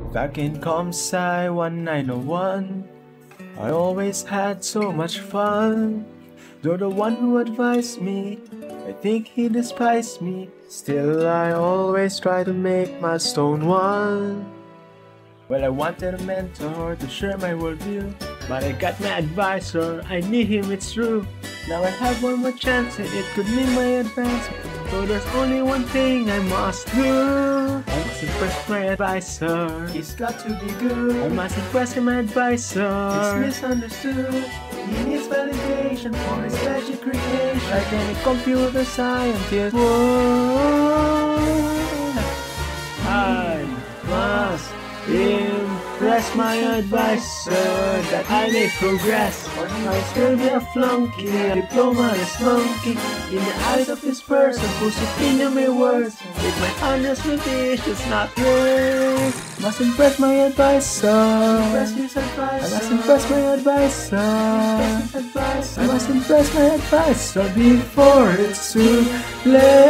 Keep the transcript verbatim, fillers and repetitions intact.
Back in Com Sci one nine oh one, I always had so much fun. You're the one who advised me, I think he despised me. Still I always try to make milestone one. Well, I wanted a mentor to share my worldview, but I got my advisor, I need him, it's true. Now I have one more chance and it could mean my advancement. So there's only one thing I must do. I must impress my advisor, he's got to be good. I must impress my advisor, he's misunderstood. He needs validation for his magic creation, like any computer scientist. Whoa. I must impress my advisor that I may progress, or I still be a flunky, a diplomatist monkey in the eyes of this person whose opinion may worse. With my honest revisions not great, must impress my advisor. Impress his advisor. I must impress my advisor. Impress his advisor. I must impress my advisor before it's too late.